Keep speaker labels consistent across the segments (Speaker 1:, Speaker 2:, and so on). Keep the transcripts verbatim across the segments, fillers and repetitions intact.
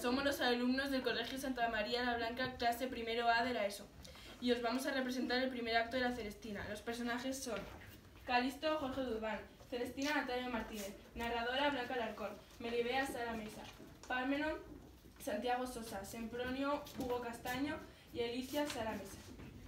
Speaker 1: somos los alumnos del Colegio Santa María la Blanca, clase primero A de la ESO, y os vamos a representar el primer acto de la Celestina. Los personajes son Calisto, Jorge Durban, Celestina, Natalia Martínez, narradora, Blanca Alarcón, Melibea, Sara Mesa, Parmenon, Santiago Sosa, Sempronio, Hugo Castaño y Alicia, Sara Mesa.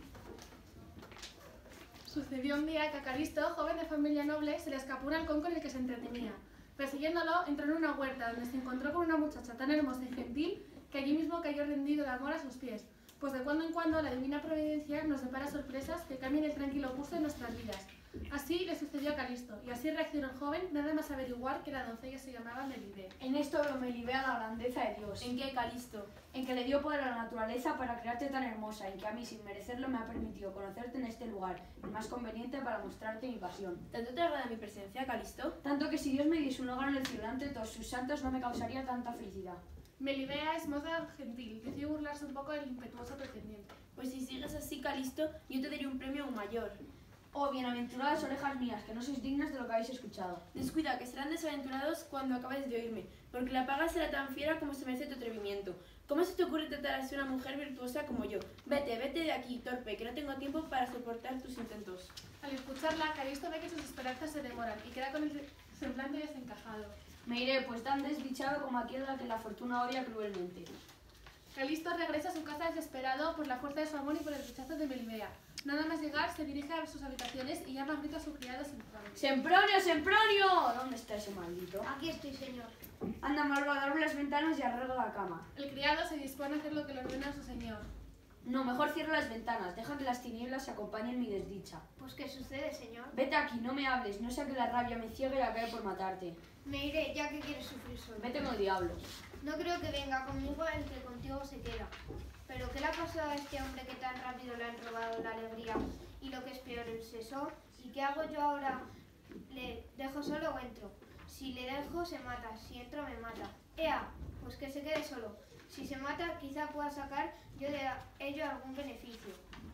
Speaker 2: Sucedió un día que a Calisto, joven de familia noble, se le escapó un halcón con el que se entretenía. Persiguiéndolo, entró en una huerta donde se encontró con una muchacha tan hermosa y gentil que allí mismo cayó rendido de amor a sus pies, pues de cuando en cuando la divina providencia nos depara sorpresas que cambian el tranquilo curso de nuestras vidas. Así le sucedió a Calisto, y así reaccionó el joven nada más averiguar que la doncella se llamaba Melibea.
Speaker 3: En esto veo Melibea la grandeza de Dios.
Speaker 1: ¿En qué, Calisto?
Speaker 3: En que le dio poder a la naturaleza para crearte tan hermosa, y que a mí, sin merecerlo, me ha permitido conocerte en este lugar, el más conveniente para mostrarte mi pasión.
Speaker 1: ¿Tanto te agrada mi presencia, Calisto?
Speaker 3: Tanto que si Dios me diese un hogar en el cielo ante todos sus santos, no me causaría tanta felicidad.
Speaker 2: Melibea es moza gentil, decidió burlarse un poco del impetuoso pretendiente.
Speaker 1: Pues si sigues así, Calisto, yo te daré un premio aún mayor.
Speaker 3: Oh, bienaventuradas orejas mías, que no sois dignas de lo que habéis escuchado.
Speaker 1: Descuida, que serán desaventurados cuando acabes de oírme, porque la paga será tan fiera como se merece tu atrevimiento. ¿Cómo se te ocurre tratar así a una mujer virtuosa como yo? Vete, vete de aquí, torpe, que no tengo tiempo para soportar tus intentos.
Speaker 2: Al escucharla, Calisto ve que sus esperanzas se demoran y queda con el semblante desencajado.
Speaker 3: Me iré, pues tan desdichado como aquel a que la fortuna odia cruelmente.
Speaker 2: Calisto regresa a su casa desesperado por la fuerza de su amor y por el rechazo de Melibea. Nada más llegar, se dirige a sus habitaciones y llama a grito a su criado Sempronio.
Speaker 3: ¡Sempronio, Sempronio! ¿Dónde está ese maldito?
Speaker 4: Aquí estoy, señor.
Speaker 3: Anda, malvado, abre las ventanas y arregla la cama.
Speaker 2: El criado se dispone a hacer lo que le ordena su señor.
Speaker 3: No, mejor cierra las ventanas, deja que las tinieblas se acompañen mi desdicha.
Speaker 4: Pues, ¿qué sucede, señor?
Speaker 3: Vete aquí, no me hables, no sea que la rabia me ciegue y acabe por matarte.
Speaker 4: Me iré, ya que quieres sufrir solo.
Speaker 3: Vete con el diablo.
Speaker 4: No creo que venga conmigo el que contigo se queda. ¿Pero qué le ha pasado a este hombre que tan rápido le han robado la alegría y lo que es peor, el seso? ¿Y qué hago yo ahora? ¿Le dejo solo o entro? Si le dejo, se mata. Si entro, me mata. ¡Ea! Pues que se quede solo. Si se mata, quizá pueda sacar yo de ello algún beneficio.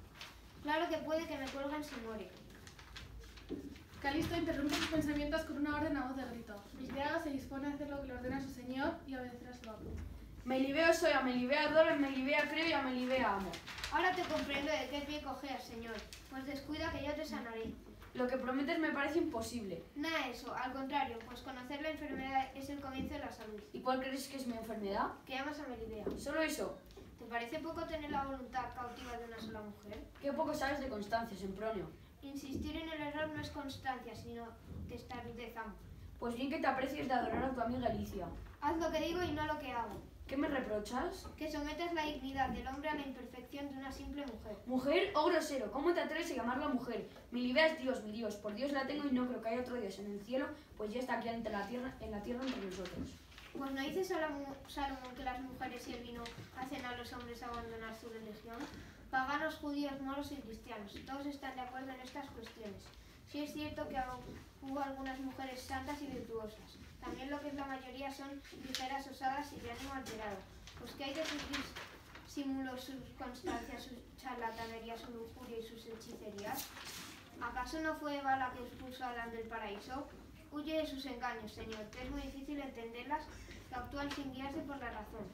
Speaker 4: Claro que puede que me cuelguen si muere.
Speaker 2: Calisto interrumpe sus pensamientos con una orden a voz de grito. El criado se dispone a hacer lo que le ordena su señor y obedecer a su amo.
Speaker 3: Melibea soy, a Melibea adoro, a Melibea creo y a Melibea amo.
Speaker 4: Ahora te comprendo de qué pie cojeas, señor. Pues descuida que yo te sanaré.
Speaker 3: Lo que prometes me parece imposible.
Speaker 4: Nada de eso, al contrario, pues conocer la enfermedad es el comienzo de la salud.
Speaker 3: ¿Y cuál crees que es mi enfermedad?
Speaker 4: ¿Qué llamas a Melibea?
Speaker 3: Solo eso.
Speaker 4: ¿Te parece poco tener la voluntad cautiva de una sola mujer?
Speaker 3: Qué poco sabes de Constancia, Sempronio.
Speaker 4: Insistir en el error no es constancia, sino testarudez, amo.
Speaker 3: Pues bien que te aprecies de adorar a tu amiga Alicia.
Speaker 4: Haz lo que digo y no lo que hago.
Speaker 3: ¿Qué me reprochas?
Speaker 4: Que sometas la dignidad del hombre a la imperfección de una simple mujer.
Speaker 3: ¿Mujer o grosero? ¿Cómo te atreves a llamarla mujer? Melibea es Dios, mi Dios. Por Dios la tengo y no creo que haya otro Dios en el cielo, pues ya está aquí ante la tierra, en la tierra entre nosotros.
Speaker 4: Pues no dice Salomón que las mujeres y el vino hacen a los hombres abandonar su religión. Paganos, judíos, moros y cristianos, todos están de acuerdo en estas cuestiones. Sí es cierto que hubo algunas mujeres santas y virtuosas. También lo que es la mayoría son ligeras, osadas y de ánimo alterado. Pues que hay de sus símulos, sus constancias, su charlatanería, su lujuria y sus hechicerías. ¿Acaso no fue Eva la que expuso a Adán del paraíso? Huye de sus engaños, señor, que es muy difícil entenderlas, que actúan sin guiarse por la razón.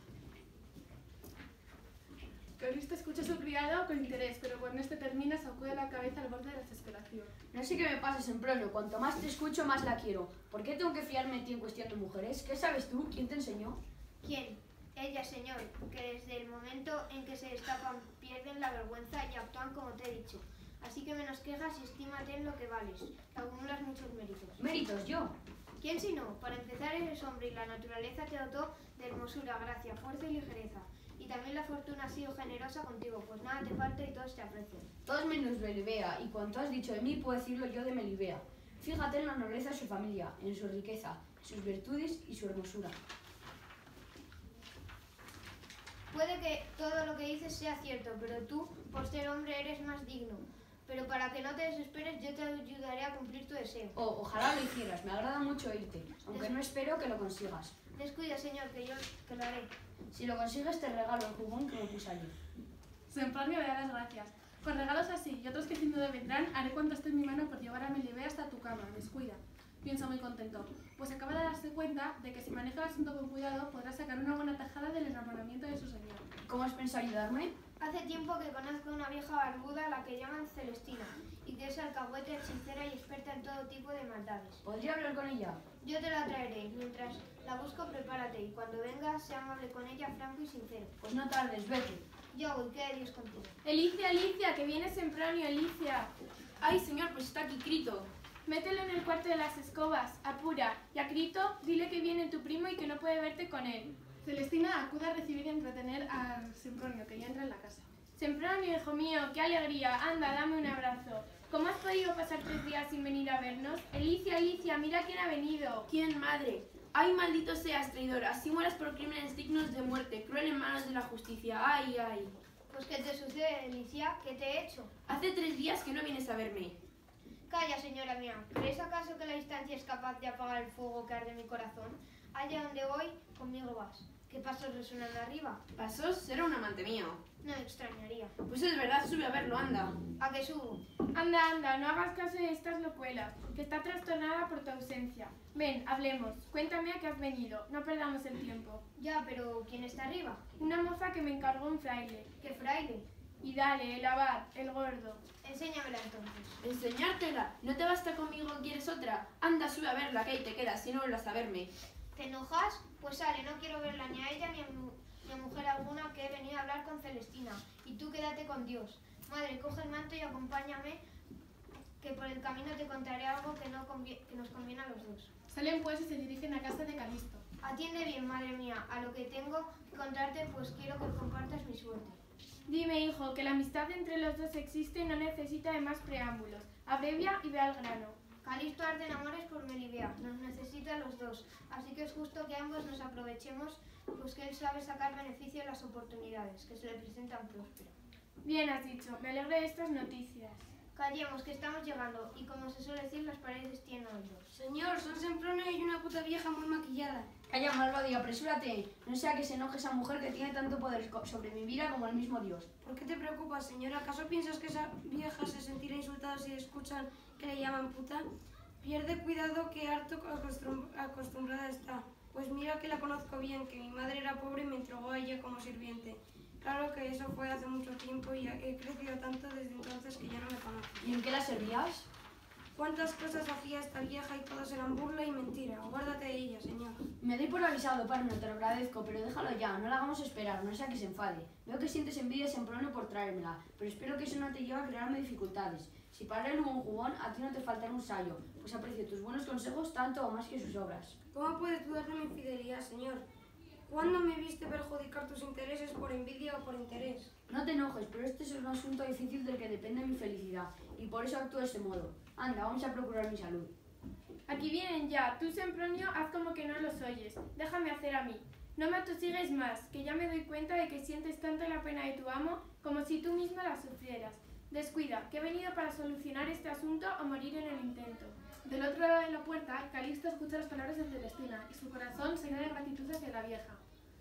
Speaker 2: Calisto escucha a su criado con interés, pero cuando este termina sacude la cabeza al borde de la desesperación.
Speaker 3: No sé qué me pasa, Sempronio. Cuanto más te escucho, más la quiero. ¿Por qué tengo que fiarme en ti en cuestión de mujeres? ¿Qué sabes tú? ¿Quién te enseñó?
Speaker 4: ¿Quién? Ella, señor, que desde el momento en que se destapan pierden la vergüenza y actúan como te he dicho. Así que menos quejas y estímate en lo que vales, que acumulas muchos méritos.
Speaker 3: ¿Méritos yo?
Speaker 4: ¿Quién si no? Para empezar eres hombre y la naturaleza te dotó de hermosura, gracia, fuerza y ligereza. Y también la fortuna ha sido generosa contigo, pues nada te falta y todos te aprecian.
Speaker 3: Todos menos Melibea, y cuanto has dicho de mí, puedo decirlo yo de Melibea. Fíjate en la nobleza de su familia, en su riqueza, sus virtudes y su hermosura.
Speaker 4: Puede que todo lo que dices sea cierto, pero tú, por ser hombre, eres más digno. Pero para que no te desesperes, yo te ayudaré a cumplir tu deseo.
Speaker 3: Oh, ojalá lo hicieras, me agrada mucho oírte, aunque
Speaker 4: Des...
Speaker 3: no espero que lo consigas.
Speaker 4: Descuida, señor, que yo que lo haré.
Speaker 3: Si lo consigues, te regalo el jugón que me puse ayer.
Speaker 2: Sempronio me da las gracias. Con regalos así y otros que sin duda vendrán, haré cuanto esté en mi mano por llevar a Melibea hasta tu cama. Descuida. Pienso muy contento, pues acaba de darse cuenta de que si maneja el asunto con cuidado, podrá sacar una buena tajada del enamoramiento.
Speaker 3: pensado ayudarme?
Speaker 4: Hace tiempo que conozco a una vieja barbuda a la que llaman Celestina y que es alcahuete, hechicera y experta en todo tipo de maldades.
Speaker 3: ¿Podría hablar con ella?
Speaker 4: Yo te la traeré. Mientras la busco, prepárate y cuando vengas, sea amable con ella, franco y sincero.
Speaker 3: Pues no tardes, vete.
Speaker 4: Yo voy, que Dios contigo.
Speaker 2: Alicia, Alicia, que viene Sempronio, Alicia.
Speaker 5: Ay, señor, pues está aquí Crito.
Speaker 2: Mételo en el cuarto de las escobas, apura. Y a Crito, dile que viene tu primo y que no puede verte con él. Celestina acude a recibir y entretener a Sempronio, que ya entra en la casa. Sempronio, hijo mío, qué alegría. Anda, dame un abrazo. ¿Cómo has podido pasar tres días sin venir a vernos? Alicia, Alicia, mira quién ha venido.
Speaker 5: ¿Quién, madre? Ay, maldito seas, traidor. Así mueras por crímenes dignos de muerte, cruel en manos de la justicia. Ay, ay.
Speaker 4: Pues, ¿qué te sucede, Alicia? ¿Qué te he hecho?
Speaker 5: Hace tres días que no vienes a verme.
Speaker 4: Calla, señora mía. ¿Crees acaso que la distancia es capaz de apagar el fuego que arde mi corazón? Allá donde voy, conmigo vas. ¿Qué pasos resuenan arriba?
Speaker 5: Pasos, será un amante mío.
Speaker 4: No me extrañaría.
Speaker 5: Pues es verdad, sube a verlo, anda.
Speaker 4: ¿A qué subo?
Speaker 2: Anda, anda, no hagas caso de estas locuelas, que está trastornada por tu ausencia. Ven, hablemos. Cuéntame a qué has venido. No perdamos el tiempo.
Speaker 4: Ya, pero ¿quién está arriba?
Speaker 2: Una moza que me encargó un fraile.
Speaker 4: ¿Qué fraile?
Speaker 2: Y dale, el abad, el gordo.
Speaker 4: Enséñamela entonces.
Speaker 5: ¿Enseñártela? ¿No te basta conmigo? ¿Quieres otra? Anda, sube a verla, que ahí te quedas, si no vuelvas a verme.
Speaker 4: ¿Te enojas? Pues sale, no quiero verla ni a ella ni a, mu- ni a mujer alguna, que he venido a hablar con Celestina. Y tú quédate con Dios. Madre, coge el manto y acompáñame, que por el camino te contaré algo que, no convie- que nos conviene a los dos.
Speaker 2: Salen pues y se dirigen a casa de Calisto.
Speaker 4: Atiende bien, madre mía, a lo que tengo que contarte, pues quiero que compartas mi suerte.
Speaker 2: Dime, hijo, que la amistad entre los dos existe y no necesita de más preámbulos. Abrevia y ve al grano.
Speaker 4: Calisto arde en amores por Melibea, nos necesita a los dos, así que es justo que ambos nos aprovechemos, pues que él sabe sacar beneficio de las oportunidades que se le presentan prósperas.
Speaker 2: Bien has dicho, me alegro de estas noticias.
Speaker 4: Callemos, que estamos llegando, y como se suele decir, las paredes tienen oídos.
Speaker 6: Señor, son Sempronio y una puta vieja muy maquillada.
Speaker 3: Calla, malvado, y apresúrate. No sea que se enoje esa mujer que tiene tanto poder co- sobre mi vida como el mismo Dios.
Speaker 6: ¿Por qué te preocupas, señor? ¿Acaso piensas que esa vieja se sentirá insultada si escuchan que le llaman puta? Pierde cuidado, que harto acostum- acostumbrada está. Pues mira que la conozco bien, que mi madre era pobre y me entregó a ella como sirviente. Claro que eso fue hace mucho tiempo y he crecido tanto desde entonces que ya no me conozco.
Speaker 3: ¿Y en qué la servías?
Speaker 6: ¿Cuántas cosas hacía esta vieja y todas eran burla y mentira? Guárdate de ella, señor.
Speaker 3: Me doy por avisado, Parno, te lo agradezco, pero déjalo ya, no la hagamos esperar, no sea que se enfade. Veo que sientes envidia a Sempronio por traérmela, pero espero que eso no te lleve a crearme dificultades. Si para él hubo un jugón, a ti no te faltará un sayo, pues aprecio tus buenos consejos tanto o más que sus obras.
Speaker 6: ¿Cómo puedes dudar de mi fidelidad, señor? ¿Cuándo me viste perjudicar tus intereses por envidia o por interés?
Speaker 3: No te enojes, pero este es un asunto difícil del que depende mi felicidad, y por eso actúo de este modo. Anda, vamos a procurar mi salud.
Speaker 2: Aquí vienen ya. Tú, Sempronio, haz como que no los oyes. Déjame hacer a mí. No me atosigues más, que ya me doy cuenta de que sientes tanto la pena de tu amo como si tú misma la sufrieras. Descuida, que he venido para solucionar este asunto o morir en el intento. Del otro lado de la puerta, Calisto escucha las palabras de Celestina y su corazón se llena de gratitud hacia la vieja.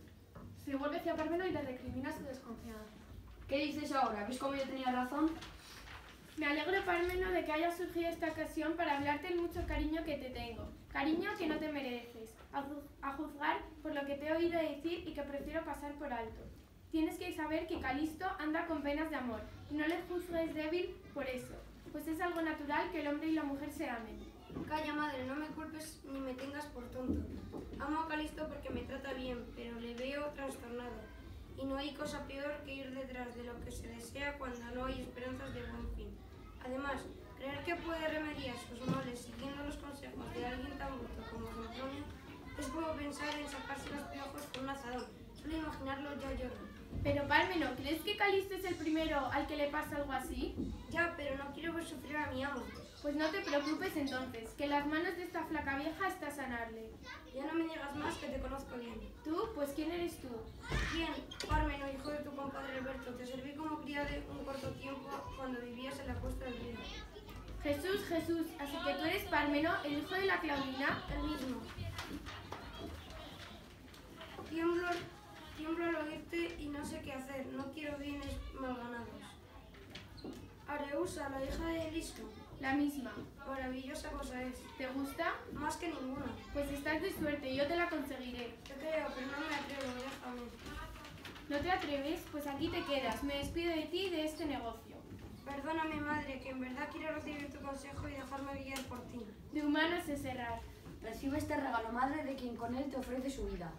Speaker 2: Se vuelve hacia Parmeno y le recrimina su desconfianza.
Speaker 3: ¿Qué dices ahora? ¿Ves cómo yo tenía razón?
Speaker 2: Me alegro, Parmeno, de que haya surgido esta ocasión para hablarte el mucho cariño que te tengo. Cariño que no te mereces, a, ju- a juzgar por lo que te he oído decir y que prefiero pasar por alto. Tienes que saber que Calisto anda con penas de amor y no le juzgues débil por eso, pues es algo natural que el hombre y la mujer se amen.
Speaker 6: Calla, madre, no me culpes ni me tengas por tonto. Amo a Calisto porque me trata bien, pero le veo trastornado. Y no hay cosa peor que ir detrás de lo que se desea cuando no hay esperanzas de buen fin. Además, creer que puede remediar sus males siguiendo los consejos de alguien tan bruto como Sempronio es como pensar en sacarse los piojos con un azadón. Solo imaginarlo ya lloro.
Speaker 2: Pero, Parmeno, ¿crees que Calisto es el primero al que le pasa algo así?
Speaker 6: Ya, pero no quiero ver sufrir a mi amo.
Speaker 2: Pues no te preocupes entonces, que en las manos de esta flaca vieja está sanarle.
Speaker 6: Ya no me digas más, que te conozco bien.
Speaker 2: ¿Tú? Pues ¿quién eres tú?
Speaker 6: Bien, Parmeno, hijo de tu compadre Alberto, te serví como criado un corto tiempo cuando vivías en la costa del río.
Speaker 2: Jesús, Jesús, así que tú eres Parmeno, el hijo de la Claudina.
Speaker 6: El mismo. Tiemblo, tiemblo al oírte y no sé qué hacer. No quiero bienes mal ganados. Areusa, la hija de Elisco.
Speaker 2: La misma.
Speaker 6: Maravillosa cosa es.
Speaker 2: ¿Te gusta?
Speaker 6: Más que ninguna.
Speaker 2: Pues estás de suerte, yo te la conseguiré.
Speaker 6: Te creo, pero no me atrevo, déjame.
Speaker 7: ¿No te atreves? Pues aquí te quedas. Me despido de ti y de este negocio.
Speaker 6: Perdóname, madre, que en verdad quiero recibir tu consejo y dejarme guiar por ti.
Speaker 7: De humanos es errar.
Speaker 3: Recibe este regalo, madre, de quien con él te ofrece su vida.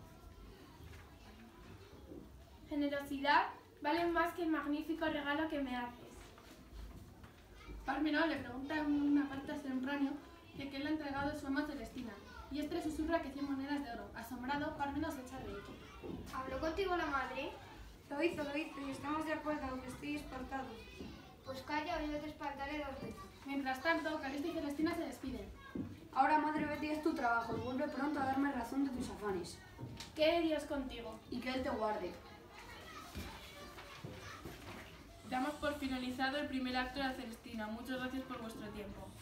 Speaker 7: Generosidad vale más que el magnífico regalo que me haces.
Speaker 2: Parmenio le pregunta en una parte a Sempronio que qué le ha entregado su ama Celestina, y este le susurra que cien monedas de oro. Asombrado, Parmenio se echa a reír.
Speaker 4: ¿Habló contigo la madre?
Speaker 6: Lo hizo, lo hizo, y estamos de acuerdo, aunque estoy espantado.
Speaker 4: Pues calla o yo te espantaré dos veces.
Speaker 2: Mientras tanto, Calisto y Celestina se despiden.
Speaker 3: Ahora, madre, vete y haz tu trabajo y vuelve pronto a darme razón de tus afanes.
Speaker 7: Quede Dios contigo.
Speaker 3: Y que él te guarde.
Speaker 1: Damos por finalizado el primer acto de la Celestina. Muchas gracias por vuestro tiempo.